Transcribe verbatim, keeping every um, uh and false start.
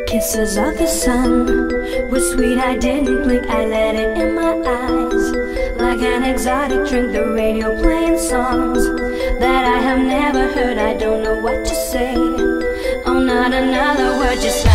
Kisses of the sun were sweet, I didn't blink, I let it in my eyes. Like an exotic drink, the radio playing songs that I have never heard. I don't know what to say. Oh, not another word, just